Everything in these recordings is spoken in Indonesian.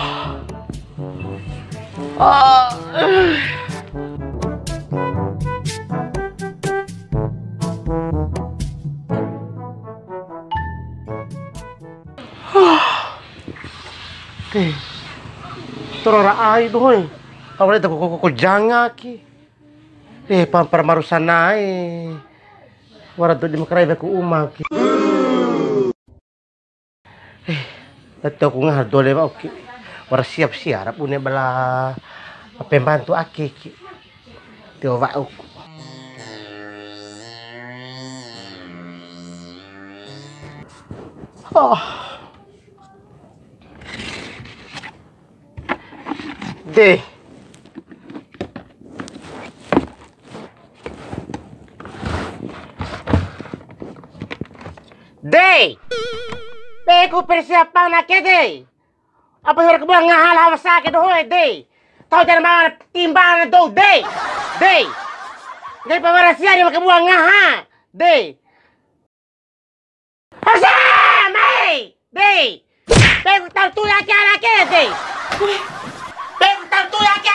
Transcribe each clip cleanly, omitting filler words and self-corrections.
Torora ai doy. Awalnya tak kok janga ki. Para marusan nae. Wara tu di makarai ku uma ki. Tato ko nga dole ba ki. Wara siap-siap punya bala pembantu aki ki. Tio va aku. Deh. Deh. Aku persiapan nak deh. Apa yang kebuang ngahal hawa sakit hoy deh. Tahu jangan mau timbang do deh. Deh. Deh pemarasia dia kebuang ngahal. Deh. Asam, hey. Deh. Aku tahu tu laki deh. Aku tahu tu laki.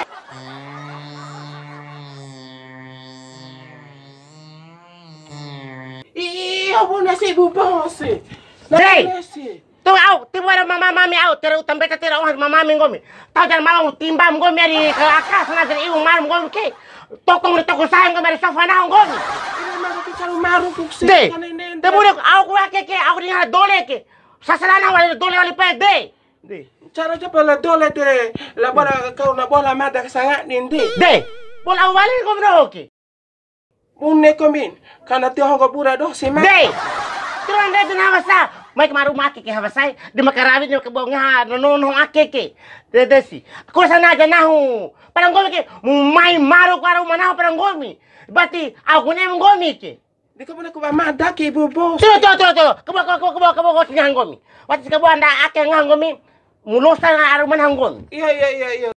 Iya, bu nasi bubong sih. Deh. Tu au, tiba ada mami au, tera utang beta tera orang mami ngomi. Tahu jangan mau timbang ngomi dari ke akas na dari iung marum ngomi ke. Tokong di toko sayang ngomi dari sofa na ngomi. Ini mah bicara maru kuksi. Deh. Tiba au ku ke au di dole ke. Sasalana wali dole wali pe deh. Deh. Cara coba la dole deh. La bola kau na bola mada sangat nindi. Deh. Bola wali ngomi no ke. Bunne komin. Karena tio hongo pura doh si ma. Deh. Terus anda na wasa. Mai kemaru maki ke hawasai di makarawit ni kebong nga nonong ake ke. Dedesi. Aku sana aja nahu. Parang gomi ke mai maru kwaru manahu parang gomi. Berarti aku ne ngomi ke. Di ko na ko ba mada ke bubo. Tuh. Kebo ngang gomi. Wati kebo anda ake ngang gomi. Mulusan aru manang gomi. Iya.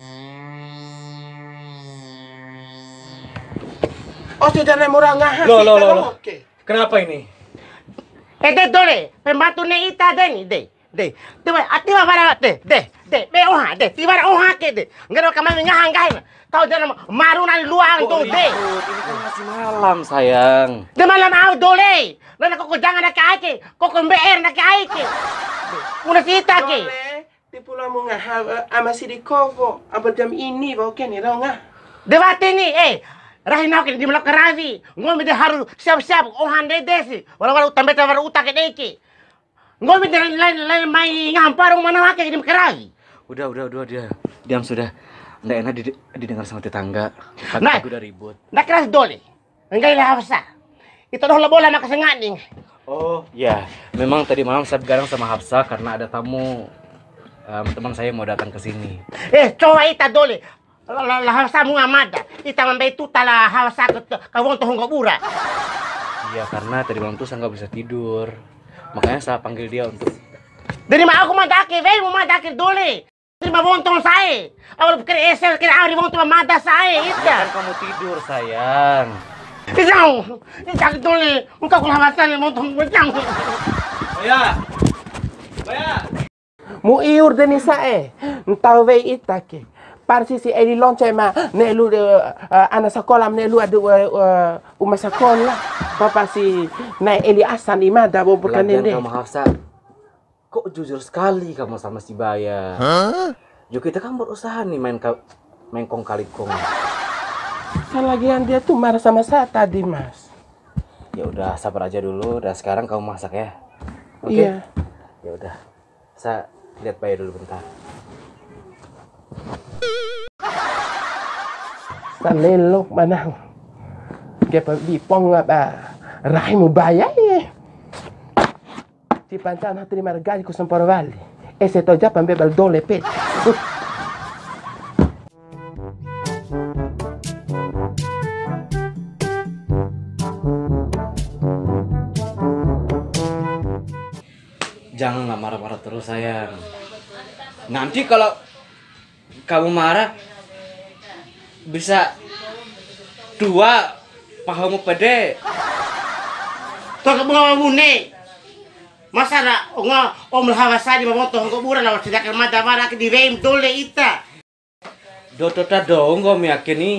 Oh, sudah na murah ngahas. Loh. Kenapa ini? Deh dole, pembantu ne ita deh. Tiba para deh. Be oha deh. Tiba oha ke deh. Enggak kami ngahang gain. Tahu jangan maru nang luang tuh deh. Ini kan masih malam, sayang. Di malam au dole. Nana kok jangan nak aike. Kok BR nak aike. Una kita ke. Dole, di pulau mo ngahal ama si di kovo. Apa jam ini ba oke ni raw nga. Debate ni Rahina ke di melok keravi. Ngomi de haru siap-siap ohan desi. Wala utang beta waru utak deki. Ngomi de lain mai ngamparung mana wake di keravi. Udah dia. Diam sudah. Nggak enak didengar sama tetangga. Nah, udah ribut. Nak keras dole. Enggak ilah hafsa. Itu dah bola nak kesengating. Oh, ya. Memang tadi malam saya begadang sama Hafsa karena ada tamu teman saya mau datang ke sini. Coba ita dole. Hawasa mo nga mada. Ita mambay tutala hawasa kawong tohong kabura. Iya, karena tadi malam tuh saya nggak bisa tidur. Makanya saya panggil dia untuk... Dari ma ako madaki, mo madaki dole. Dari mabontong saya. Awal pikir esel, kira awal mabontong mamada saya. Kan kamu tidur, sayang. Ita dole. Muka kong hawasa ni mabontong bajang. Baya! Mu iur denisa Ntau ve ita ke. Parsisi edi lonce ma nelu ana sekolah nelu ada uma sekolah papa si na eli asan imada bo bukan Belajar nende. kamu Hafsa. Kok jujur sekali kamu sama si Baya? Yuk kita kan berusaha nih main kong kali kong. Kan lagian dia tuh marah sama saya tadi, Mas. Ya udah sabar aja dulu. Dan sekarang kamu masak ya. Oke? Iya. Ya udah. Saya lihat Baya dulu bentar. Salelok manang. Dia di pong ba rahimu Baya ye. Ti pantan hatu di margali ko Samporo Valley. Ese to già bebal dole pet. Janganlah marah-marah terus, sayang. Nanti kalau kamu marah bisa pahamu pede. Kau kamu mune. Masa na om hawasadi mamoto ko buran na sida kan madawara di veim dole ita. Dotota dong, Gomi yakin nih.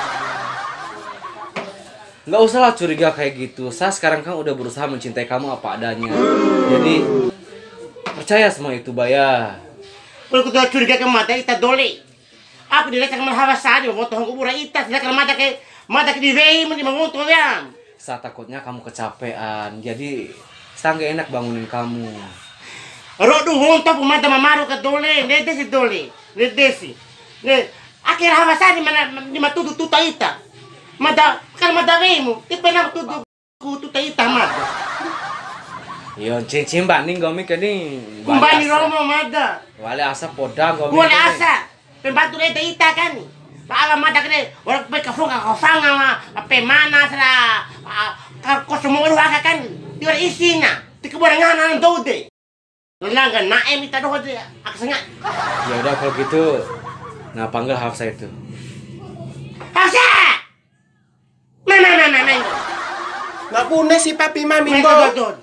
Nggak usah lah curiga kayak gitu. Saya sekarang kan udah berusaha mencintai kamu apa adanya. Jadi percaya semua itu, Baya. Kalau kita curiga ke mata ita dole. Aku direkan mahawasadi mamoto ko buran ita sida kan mata ke di veim di mamoto yam. Saya takutnya kamu kecapean. Jadi saya nggak enak bangunin kamu. Rodo wonto pumada mamaru ka dole, nedesi dole, nedesi. Ne akhir hawasadi mana di matudu tuta ita. Mada kan mada veimu, tipe na tudu ku tuta ita mada. Yon cincin banding Gomi kini. Kumbani romo mada. Wale asa podang Gomi. Wale asa. Pembantu ita ita kan. Paala mada kene, orang pe kafunga kafanga ape mana sara kosumo aka kan. Tiwala isina, tikeburan ngana dode. Langgan naem ita dohode aksenga. Ya udah kalau gitu. Nah, panggil Hafsa itu. Hafsa! Mama. Napune si papi mami Minggu bo. dodon.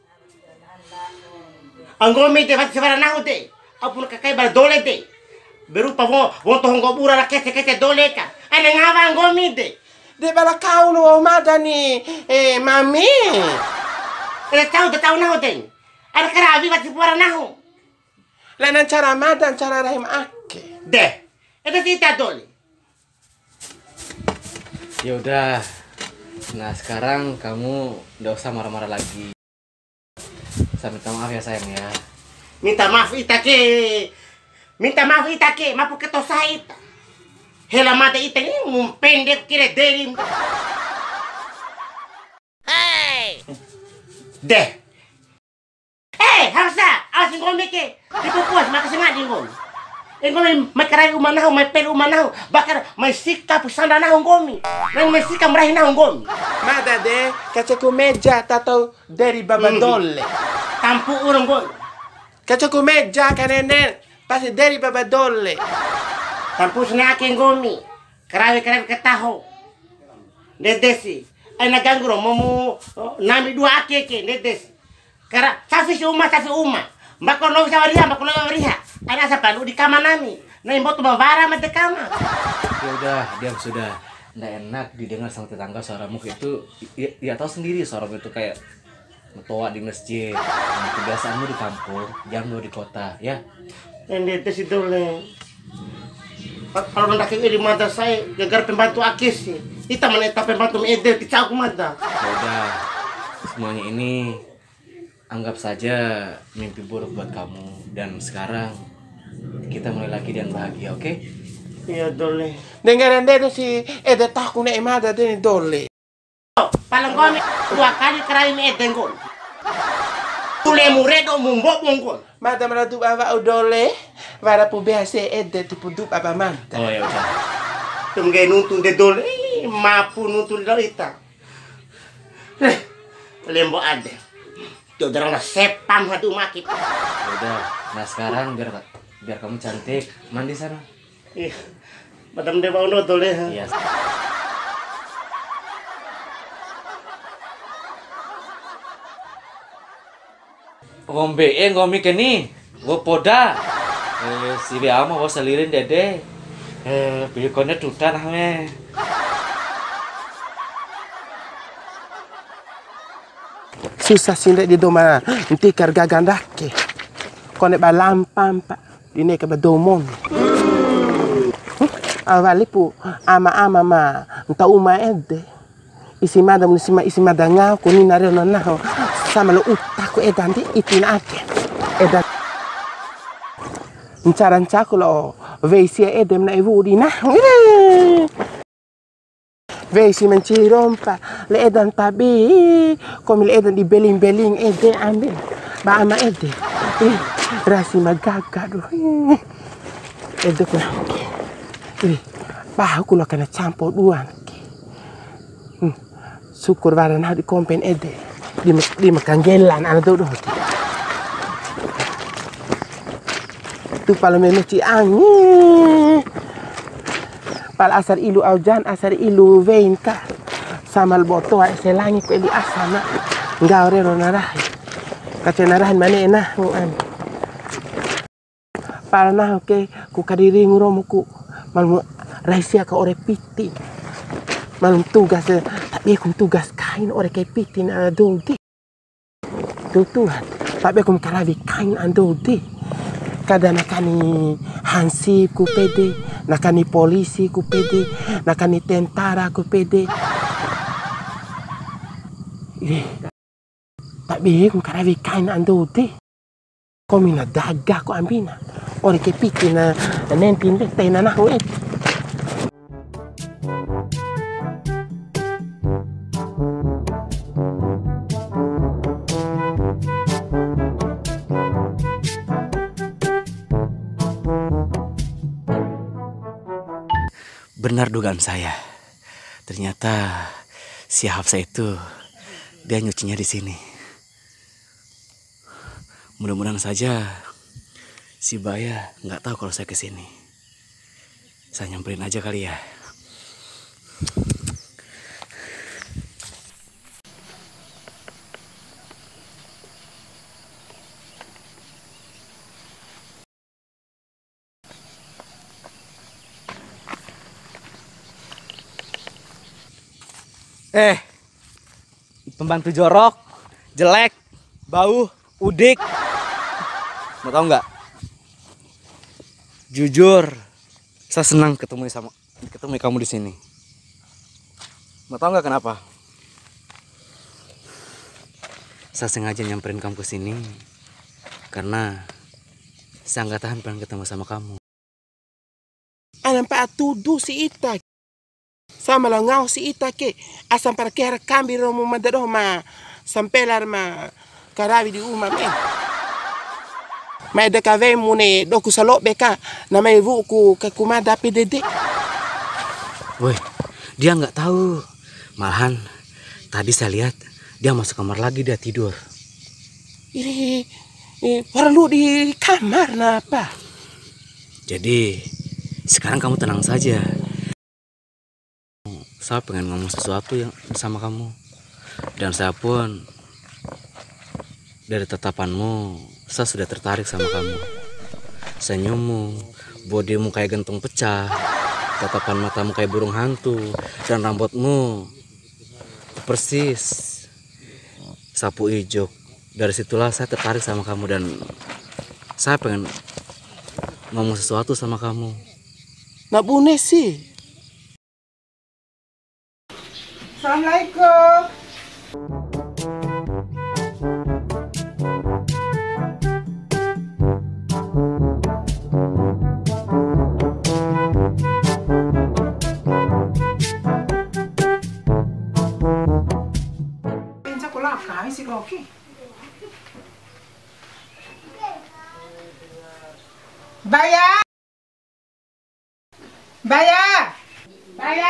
Anggomi te fat sevara nahu de. Apun kakai bar dole de. Berupa wonto hongo bura la kete dole ka. Ana ngava anggomi de. De bala kaulo madani mami. Tahu nahu de. Ada karabi fat sevara nahu. Lanan cara madan cara rahim ake. De. Itu kita dole. Ya udah. Nah, sekarang kamu udah usah marah-marah lagi. Saya minta maaf ya sayang ya. Minta maaf ita ke. Mapu ke tosa ita. Hela mata ita ni pendek kira derim. Hey! Deh. Hafsa, asin ngombe ke. Dipupuas makasenga dingom. Ngomi makarai umanahu, mai pel umanahu, bakar mai sika pusanda nahu ngomi. Nang mai sika merahi nahu ngomi. Mada de kacaku meja tato dari babadole. Tampu urang ngomi. Kacaku meja kanenen pasti dari babadole. Tampu senake ngomi. Karawi ketaho. Dedesi. Ay naganggu momu nami dua akeke dedesi. Kara safi uma. Mbako no wariha. Ana sa palu di kamar nami. Na imboto bavara mate kama. Ya udah, diam sudah. Nggak enak didengar sama tetangga suaramu itu. Ya tahu sendiri suaramu itu kayak metoa di masjid. Nah, kebiasaanmu di kampung, jangan di kota, ya. Ende desi dole. Kalau mendak di mata saya gagar pembantu akis sih. Kita meneta pembantu ede kicau mata. Ya udah, semuanya ini anggap saja mimpi buruk buat kamu. Dan sekarang kita mulai lagi dan bahagia, oke? Iya dole. Dengaran de si ede taku ne mada de dole. Palang kami 2 kali kerain ede ngol. Tule muredo mumbok mongkol. Mada meladu awa udole. Vara pu biasa ede tipu dup apa manta. Oh ya udah. Tunggu nuntun de dole. Mapu nuntun dole ita. Lembo ade. Jodoh orang sepam hatu makip. Ya udah. Nah sekarang biar kamu cantik, mandi sana. Ih, madam de bauno dole. Iya. Ngomi keni, gua poda. Si biama gua selirin dede. Pilihannya tutan ame. Susah sindek di doma nanti karga gandake. Kone balampam pak. Ini ke bedomon. Awalipu ama ma nta uma ede. Isi madam isi madanga ko ni nare no naho. Sama lo utaku edan di itin ake. Edan. Ncaran cakulo veisi edem na evu di nah. Veisi mencirompa le edan tabi. Komil edan di beling ede ambil. Ba ama ede. Rasi magaga do. Ede ko. Bah aku lo kena campur duan. Syukur badan di kompen ede di makan gelan anak tu doh. Tu pala memeci angin. Pal asar ilu aujan asar ilu vein ka. Samal boto selangi ko di asana. Ngaure ro narai. kacenarahan mana enak an. Parana oke ku kadiri nguromuku malmu rahasia ka ore piti. Malum tugas tapi aku tugas kain ore ke piti na dodi. Tuhan, tapi aku karavi kain andodi. Kada nakani hansip ku pede, nakani polisi ku pede, nakani tentara ku pede. Tapi aku karavi kain andodi. Kami na daga ko ambina. Ore ke piti na nentin de tena na ho. Benar dugaan saya. Ternyata si Hafsa itu dia nyucinya di sini. Mudah-mudahan saja si Baya nggak tahu kalau saya kesini. Saya nyamperin aja kali ya. Pembantu jorok, jelek, bau, udik. Mau tahu nggak? Jujur, saya senang ketemu kamu di sini. Mau tahu nggak kenapa? Saya sengaja nyamperin kamu ke sini karena saya nggak tahan pengen ketemu sama kamu. Anak pak tuduh si Ita. Sama lah ngau si Ita ke asam para kera kambi romo madado ma sampelar ma karavi di uma me. Ma de kave mune doku salok beka na mai vuku ka kuma dapi dede. Woi, dia nggak tahu. Malahan tadi saya lihat dia masuk kamar lagi, dia tidur. Ini perlu di kamar napa? Jadi sekarang kamu tenang saja. Saya pengen ngomong sesuatu yang sama kamu. Dan saya pun dari tatapanmu saya sudah tertarik sama kamu. Senyummu, bodimu kayak gentong pecah, tatapan matamu kayak burung hantu, dan rambutmu persis sapu ijuk. Dari situlah saya tertarik sama kamu dan saya pengen ngomong sesuatu sama kamu. Nak bune sih. Assalamualaikum. Pensa pula kami si Rocky. Baya. Baya. Baya.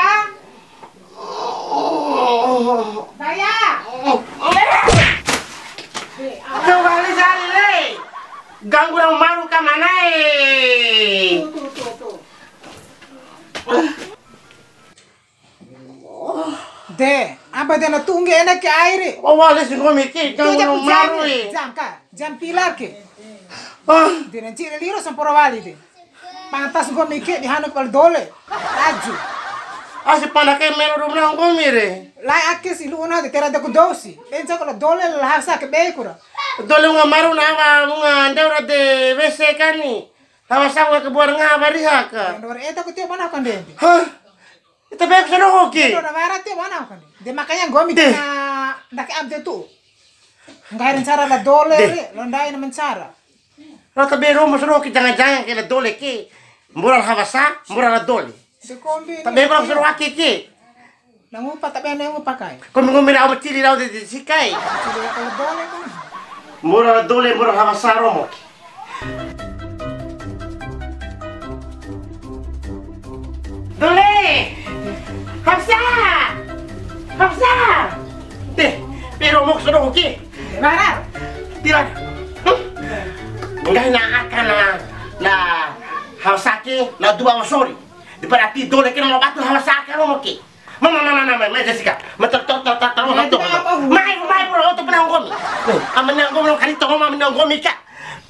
Baya. Kembali sari le. Ganggu orang maru ka mana Tuh. De, apa dia nak tunggu enak ke air? Oh wala sing ko miki ganggu orang maru Jam pilar ke. Ah, Dia nanti liro samporo wali de. Pantas gue mikir di hanuk pal dole. Laju. asi panake mero rumna ko mire. Lai ake si luna de tera de kudosi. Pensa kalau dole lah sa ke bekura. Dole nga maru na nga ndewra de wese kani. Hawa sawa ke buar nga bariha ka. Dore eta ko tio mana kan de. Hah? Ita bek sono hoki. Dore mara tio mana kan de. De makanya gue mikir na ndak abde tu. Ngairin cara la dole re, londai na mencara. Rata be romo sono hoki jangan-jangan ke la dole ki. Mural hawasa, mural la dole. De kombi. Tabe ko sono hoki ki. Nangupa tapi ane ngupa kai. Kung ngumira ako tili raw de sikai. Sudah kalau dole kan. Mural la dole, mural hawasa romo. Dole! Hafsa! Hafsa! Pero mo sono hoki. Mana? Tira. Enggak akan na Hawasaki na dua wasori. Di parati dole kena mau batu Hawasaki romo ki. Mama Jessica. Mai bro, tu pernah ngomi. Amanya ngomi kali tu ngomi ngomi ka.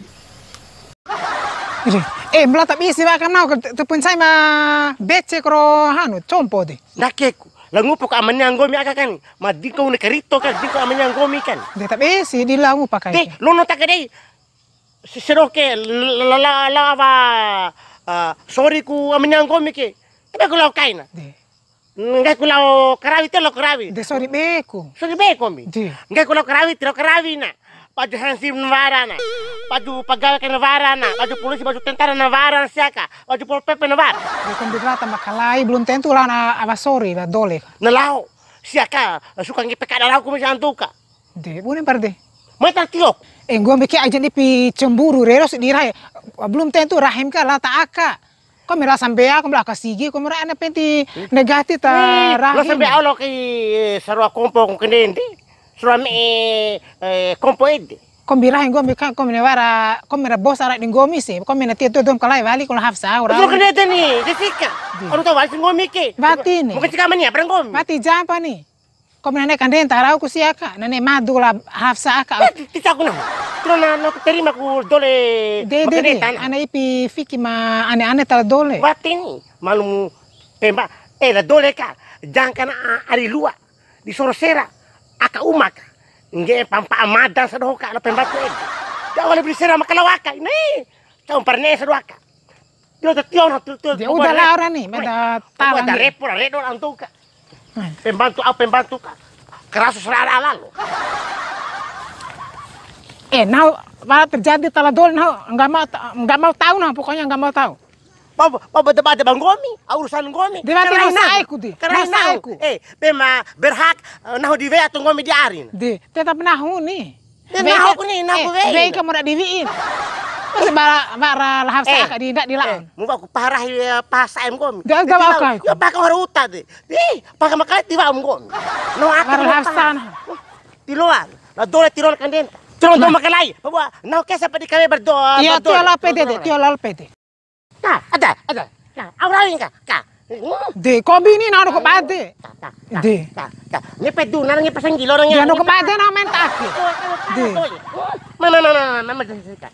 Mela tak bisi ba kan nau tepun saya mah becek ro hanu compo de. Nakeku. Langu pok amanya ngomi aka kan. Madi kau ne karito kan, di kau amanya ngomi kan. De tak bisi di langu pakai. De, lono tak dei. Seroke lava sorry ku amanya ngomi ke. Tapi ku lau kaina. De. Nggak kulau karawi telo karawi. De sorry beku. Sorry beko mi. Di. Nggak kulau karawi telo karawi na. Paju hansip nevara na. Paju pegawai ke nevara na. Paju polisi paju tentara nevara na siaka. Paju pol pp nevara. De kon berata makalai belum tentu lah na aba sorry lah dole. Nalau siaka suka ngepeka dalau ku misantuka. De bukan parde. Mata tiok. Gua mikir aja nih pi cemburu reros dirai. Belum tentu rahim ka lah tak aka. Kau merasa sampai aku belah kasigi, kau merasa anak penti negatif ta rahim. Lo sampai awal ki sarua kompo kenendi. Sarua me kompo ede. Kau birahim gua mikir kau menewara, kau merasa bos arak di gomi sih. Kau menati itu dom kalai balik kalau hafsa orang. Lo kenede nih, Jessica. Orang tahu balik ngomi ke. Bati nih. Mungkin cakap mania perang ngomi. Bati jampa nih. Kau menaik kanden tarau ku siaka, nenek madu lah hafsa aka. Tidak aku nah. Terus na terima ku dole. De, anak ipi fiki ma aneh-aneh tal dole. Batin malu pemba la dole ka jangan kana ari lua di sorosera aka umak nge pampa amada sadoka la pemba tu dia wala beli sera makalawaka ini kau parne sadoka dia tio na tu dia udah lah orang nih beda talang ada repor redo antuka pembantu ka kerasus rara lalu nah malah terjadi tala dole nah nggak mau tahu nah pokoknya nggak mau tahu. Papa debat bang gomi, urusan gomi. Debat rasa aku di, rasa aku. Bema berhak nahu di ve atau gomi diarin. Di, tetap nahu nih. Nahu nih, nahu ve. Ve kamu nak diviin. Terus bara lahap saya kak di lawan. Mau aku parah pasaim gomi. Dia gak mau kau. Ya pakai haruta deh. Pakai makai tiba gomi. No aku lahap sana. Di luar, la dole tirol kanden. Tirol do makai lai. Bawa, nahu kesa pada kami berdoa. Iya, tiolal pede. Ada. Nah, awalin ka. De, kobi ini nano ko bade. De. Ni pedu na nang ipasang gilo nang. Nano ko bade na mentake. De. Mama Jessica.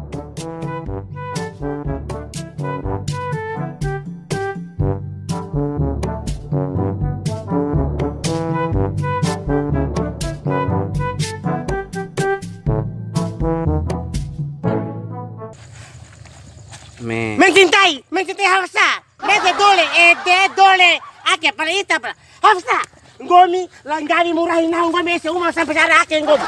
Mencintai Hafsa. Dole. Ake palita pala. Hafsa. Gomi, langgawi murahin na gomi sa umang sampai sa akin gomi.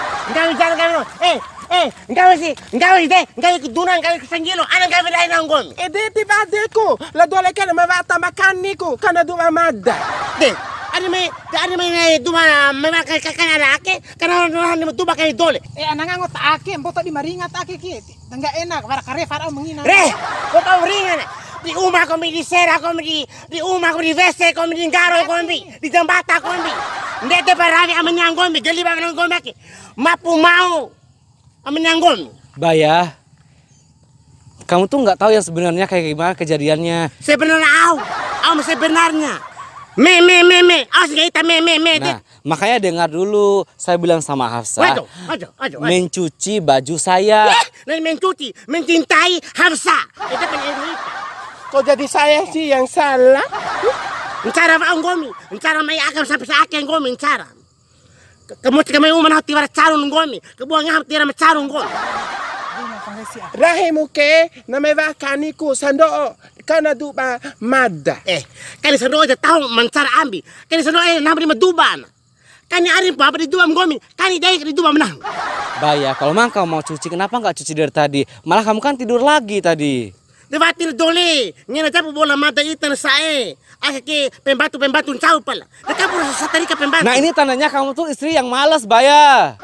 Ngawi kudunan, ngawi kusangilo. Anong gawi lain na gomi? Di ba deko? La dole ka na mabata makaniko kana duma madda. Ano may duma mamakay kakanarake? Kanarahan mo duma kay dole. Anangangot ake, boto di maringat ake kiti. Dangga enak, para kare para mengina. Kota ringan. Di uma ko di sera ko di uma ko di veste ko di garo ko di jambata ko ndete paravi amanyang gombi gali ba ng gombi ki mapumau amanyang gombi. Baya, kamu tuh nggak tahu yang sebenarnya kayak gimana kejadiannya. Sebenarnya sebenarnya. Me. Nah, makanya dengar dulu, saya bilang sama Hafsa. Ajo. Mencuci baju saya. Mencintai Hafsa. Itu penyanyi. Kok jadi saya sih yang salah? Encara ang gomi. Encara may akam sampai sa akin gomi. Encara. Kami umanaw tiwara carong gomi. Kabuang nga tira macarong gomi. Rahimu ke na may vakaniku sando kana duba madda. Kani sando aja tahu mancara ambi. Kani sando nabri maduban. Kani arin pa di duam gomi. Kani dai di duam menang. Baya, kalau memang kamu mau cuci, kenapa nggak cuci dari tadi? Malah kamu kan tidur lagi tadi. Debatin dole. Ngena japo bola mada itan sae. Akake pembantu cau pala. Dekat pura satari ka pembantu. Nah, ini tandanya kamu tuh istri yang malas, Baya.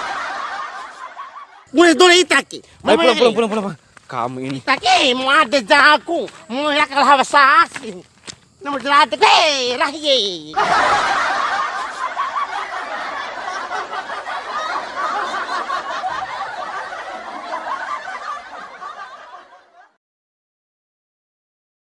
Mulai dole itaki. Pulang. Kamu ini. Itaki, mau ada jago. Mau yakal hawa sakin. Nomor jelata. Rahi.